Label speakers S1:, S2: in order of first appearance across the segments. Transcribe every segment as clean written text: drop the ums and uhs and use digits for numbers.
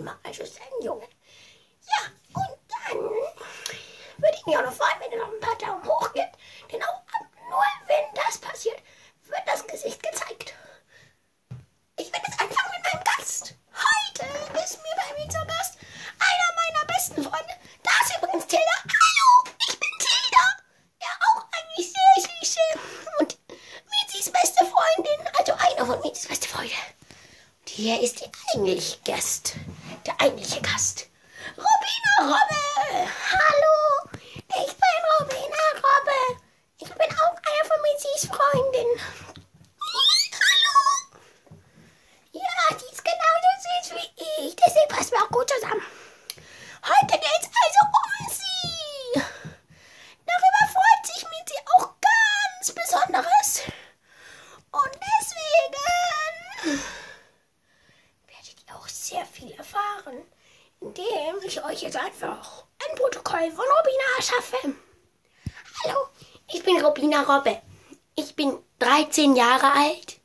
S1: immer. Also ist ein Junge. Ja, und dann würde ich mich auch noch freuen, wenn ihr noch ein paar Daumen hoch gebt. Denn auch nur wenn das passiert, wird das Gesicht gezeigt. Ich werde jetzt anfangen mit meinem Gast. Heute ist mir bei mir zu Gast einer meiner besten Freunde. Da ist übrigens Tilda. Hallo, ich bin Tilda. Ja, auch eigentlich sehr süße. Und Mizis beste Freundin, also einer von Mizis beste Freunde. Und hier ist der eigentliche Gast. Der eigentliche Gast. Robina Robbe. Hallo, ich bin Robina Robbe. Ich bin auch einer von Mizis Freundin. Hallo. Ja, die ist genauso süß wie ich. Deswegen passen wir auch gut zusammen. Heute geht's also um sie. Darüber freut sich Mizi auch ganz Besonderes. Und deswegen werdet ihr auch sehr viel erfahren, indem ich euch jetzt einfach ein Protokoll von Robina erschaffe. Hallo, ich bin Robina Robbe. Ich bin 13 Jahre alt.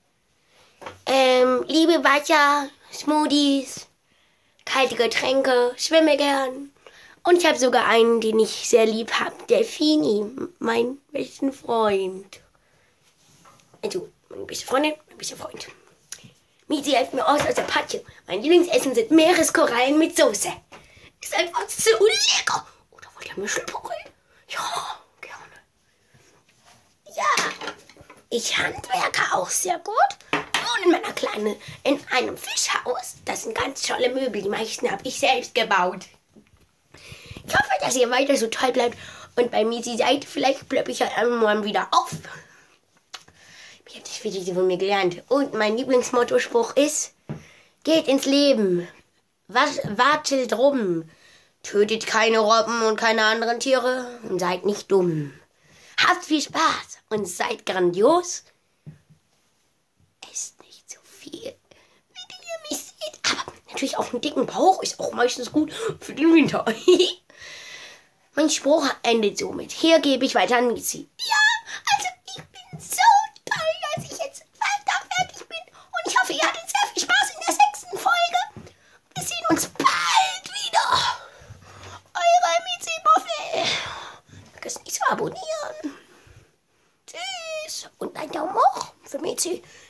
S1: Liebe Wasser, Smoothies, kalte Getränke, schwimme gern. Und ich habe sogar einen, den ich sehr lieb habe, Delfini, mein besten Freund. Also, meine beste Freundin, mein bester Freund. Mizi hilft mir aus der Patsche. Mein Lieblingsessen sind Meereskorallen mit Soße. Ist einfach so lecker. Oder wollt ihr Mischelpockeln? Ja, gerne. Ja, ich handwerke auch sehr gut. In meiner Kleine in einem Fischhaus. Das sind ganz tolle Möbel. Die meisten habe ich selbst gebaut. Ich hoffe, dass ihr weiter so toll bleibt und bei Mizi seid. Vielleicht plöppe ich ja irgendwann wieder auf. Ich habe das wieder von mir gelernt. Und mein Lieblingsmottospruch ist: Geht ins Leben. Wartet rum. Tötet keine Robben und keine anderen Tiere und seid nicht dumm. Habt viel Spaß und seid grandios. Esst nicht so viel, wie ihr mich seht. Aber natürlich auch einen dicken Bauch ist auch meistens gut für den Winter. Mein Spruch endet somit. Hier gebe ich weiter an Mizi. Ja, also ich bin so toll, dass ich jetzt weiter fertig bin. Und ich hoffe, ihr hattet sehr viel Spaß in der 6. Folge. Wir sehen uns bald wieder. Eure Mizi-Buffel. Vergesst nicht zu abonnieren. Tschüss. Und ein Daumen hoch für Mizi.